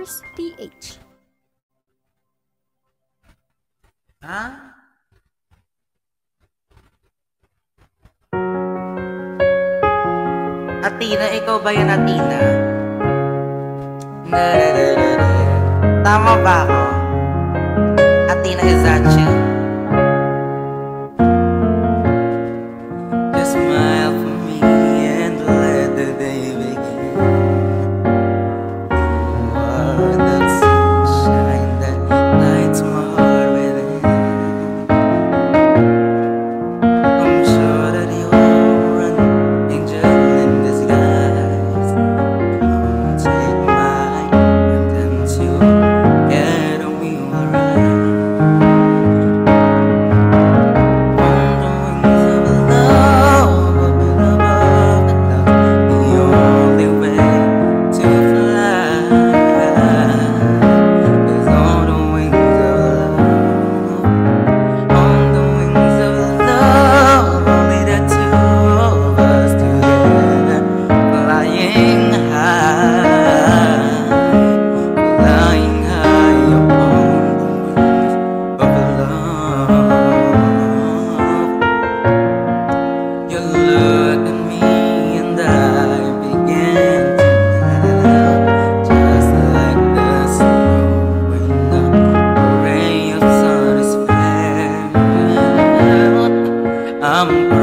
_TH. Ha? Athena, ikaw ba yan, Athena? Tama ba ako? Athena, is that you? Just smile for me and let the day begin. You are the sunshine that lights my heart within. I'm sure that you're an angel in disguise. Come take my hand and together we will ride on the wings of love, up and above the clouds. The only way to fly is on the wings of love. On the wings of love, only the two of us together, flying high, flying high upon the wings of love. You look at me and I began to melt, just like the snow when a ray of sun is felt. I'm